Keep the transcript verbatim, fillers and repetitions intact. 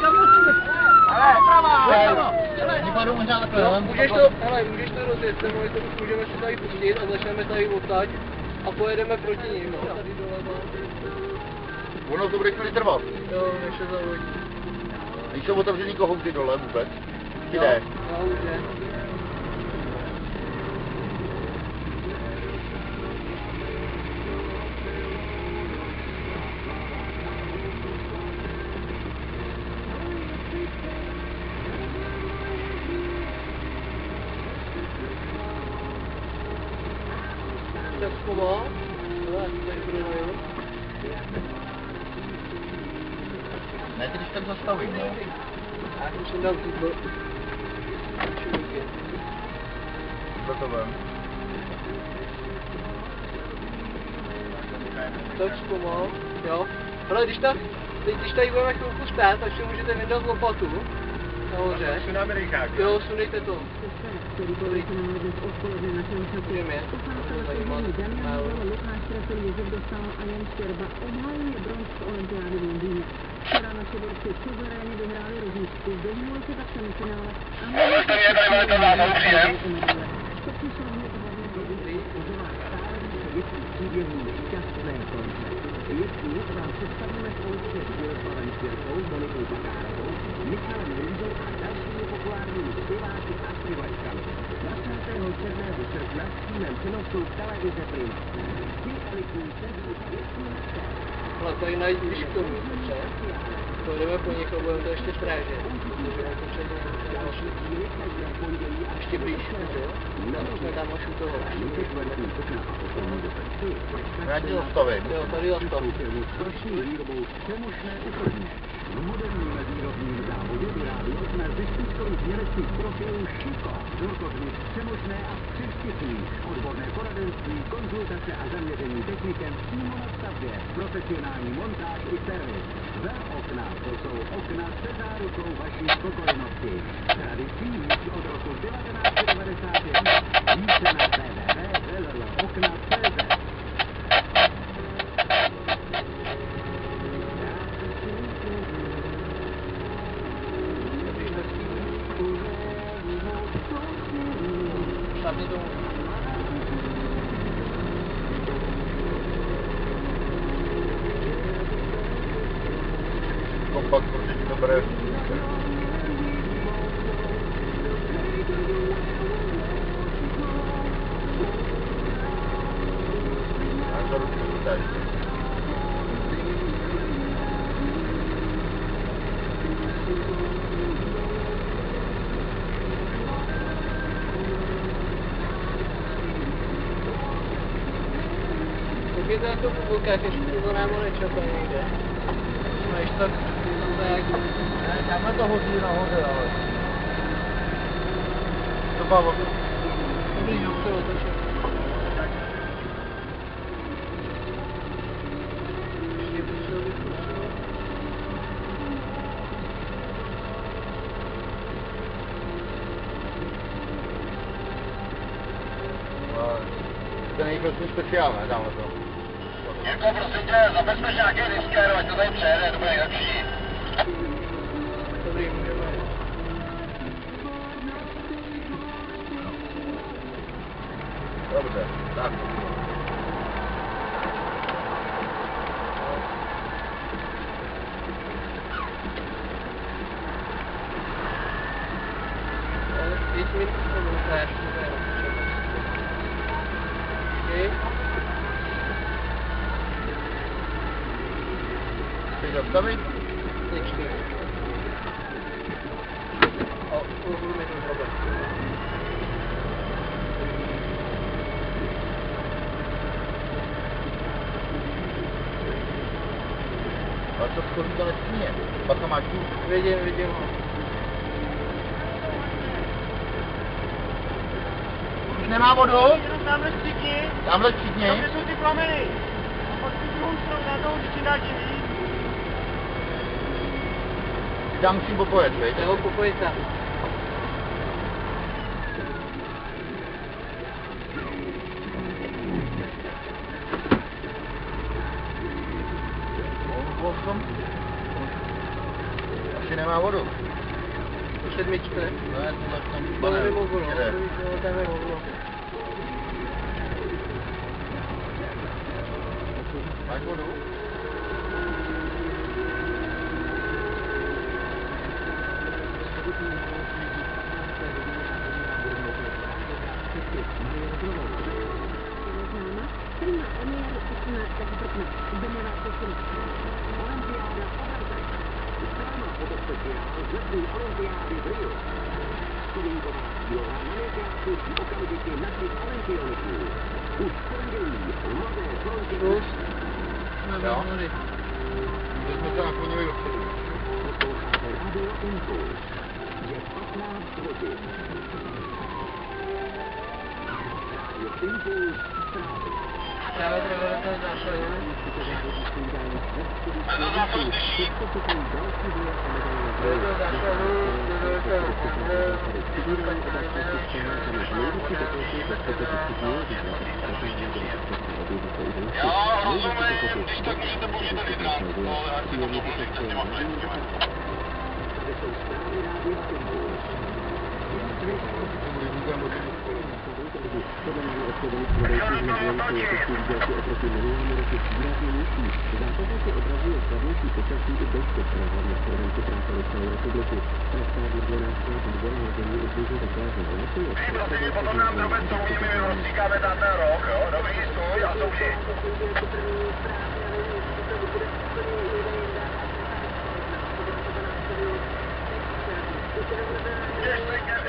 Můžeš to, hele, můžeš to rozjet, nebo to už můžeme se tady pustit a začneme tady odtaď a pojedeme proti ním, no. Tady doleva. Ono to bude chvíli trvat. Jo, než se zavodí. Nejsou otevřený kohouty dole vůbec? Jo, Jde. jo, už je. Tak zkoumá. Hele, tady budu dojel. Ne, ty když tak zastavím, no. Já už jsem dal tu Co to vem? Tak zkoumá. Jo. Ale když tak, teď když tady budeme chvilku stát, tak si můžete vydat lopatu. Nahoře. Sundáme rejchák. Jo, sundejte to. Dobrý. Můžeme jet. Lukáš trefil Josef dostal a Jan Štěrba obhájil bronz v olympiády v Londýně. Včera naši borci suverénně vyhráli rozličku, dohnuli se tak semifinále a to přišlo hned hlavně do výhry, pozová stále více věcí příběhů šťastné konce. Jestli vám představíme společně s Miroslavem Štěrkou, Monikou Bakárovou, Michalem Lízou a dalšími populárními zpěváky a zpěvačkami. dvacátého sedmého srpna s týmem přenosu televize Prima. Ale tady najít blíž k tomu, dobře? Pojedeme po nich a budeme to ještě strážet. Ještě blíž, dobře? Tam jsme tam až u toho. Já ti zastavím. Jo, tady zastavím. V moderním výrobním závodě vyrábí jsme ze špičkových německých profilů Šiko. Velkozmíš přemožné a přeštěpný. Odborné poradenství, konzultace a zaměření technikem přímo na stavbě. Profesionální montáž i servis. Za okna, to jsou okna se zárukou vaší spokojenosti. Tradicí již od roku devatenáct set devadesát jedna. Více na w w w tečka okna tečka cz. Šlapni tomu. Kompas, protože ti to bere. Já to ručím tady. Koukejte na to v bulkách, ještě to námo nečapá někde. Máš tak, tam tak. Ne, tamhle to hodí nahoře, ale. To bavo. Dobrý, jo, se otočím. Ještě potřebuji vykusovat. To není prostě speciál, ne, dáme to. Jirko, prosím tě, zabezpeč nějaký diskér, ať to tady přejede, to bude nejlepší. Dobrý, můžeme. Dobře, tak. Pět minut to bude trážit, to je okay. Chceš zastavit? Teď čtyři. O, uvidíme ten problém. Ale to schodí to nesmí. Bacha máš tu? Vidím, vidím ho. Už nemá vodu? Jenom tamhle stříkni. Tamhle stříkni. Tam, kde jsou ty plameny. A pak tu druhou stranu na toho, když si dá divý. Já musím popojet, viď? Jo, popojit tam. Asi nemá nemá vodu. Po sedmičce. No, já jsem tam Máme mimo vodu, jede. no, tam je hovno. Máš vodu? Olympiády v Riu. Stovinková cílová nominace okamžitě našich olympioniků. Už v pondělí mladé fronty. Už? Jo? To jsme se naklonili dopředu. Posloucháte Radio Impuls. Je patnáct hodin. Radio Impuls zprávy. Já to velice základu. Bez základu slyší. Je to základu, je to Já rozumím, když tak můžete použít vytrát, ale ať si tam domluvíte s těma klientskýma. To jsou zprávy Radio Impuls. Podle mě obchodní prodejci znamenají jakosti výdělky oproti minulému roku výrazně nižší. Zákazníky odrazuje slavnější počasí i deštěk, které hlavně v provinci trápily celou republiku. Pražská burgonářská odbora hlavní odbůže řekla, že v lesi je... Prosím, potom nám drobet souhnými my rozstříkáme tam ten rok, jo? Dobrý, stůj a souši. Ještě